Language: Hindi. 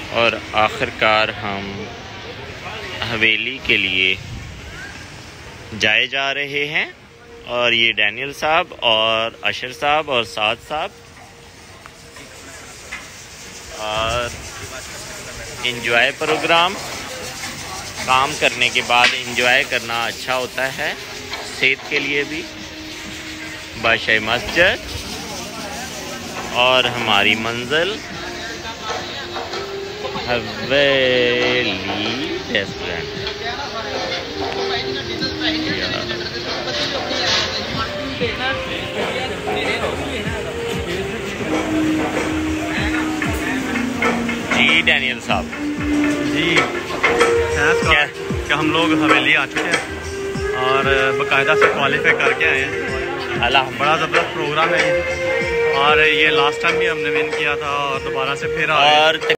और आखिरकार हम हवेली के लिए जा रहे हैं। और ये डैनियल साहब और अशर साहब और साद साहब। और इंजॉय प्रोग्राम, काम करने के बाद इंजॉय करना अच्छा होता है सेहत के लिए भी। बादशाही मस्जिद और हमारी मंजिल हवेली रेस्टोरेंट। जी डैनियल साहब जी, क्या हम लोग हवेली आ चुके हैं और बाकायदा से क्वालिफाई करके आए हैं। बड़ा ज़बरदस्त प्रोग्राम है ये, और ये लास्ट टाइम भी हमने विन किया था और दोबारा से फिर आए।